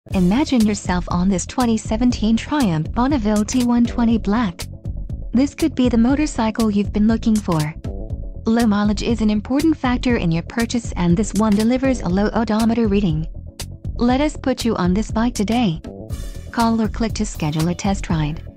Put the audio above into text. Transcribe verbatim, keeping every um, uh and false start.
Imagine yourself on this twenty seventeen Triumph Bonneville T one twenty Black. This could be the motorcycle you've been looking for. Low mileage is an important factor in your purchase, and this one delivers a low odometer reading. Let us put you on this bike today. Call or click to schedule a test ride.